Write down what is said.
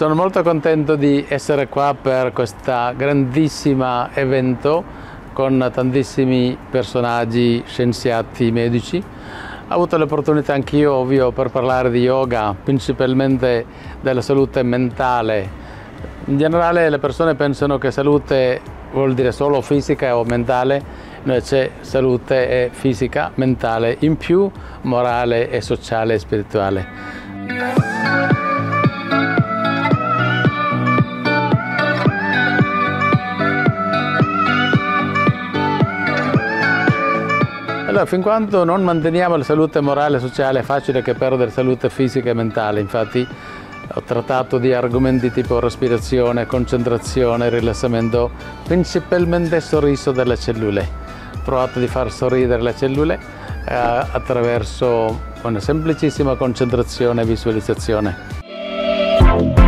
Sono molto contento di essere qua per questo grandissimo evento con tantissimi personaggi, scienziati, medici. Ho avuto l'opportunità anch'io, ovvio, per parlare di yoga, principalmente della salute mentale. In generale le persone pensano che salute vuol dire solo fisica o mentale, invece salute è fisica, mentale, in più morale e sociale e spirituale. Allora, fin quando non manteniamo la salute morale e sociale è facile che perdere salute fisica e mentale. Infatti ho trattato di argomenti tipo respirazione, concentrazione, rilassamento, principalmente sorriso delle cellule. Ho provato di far sorridere le cellule attraverso una semplicissima concentrazione e visualizzazione.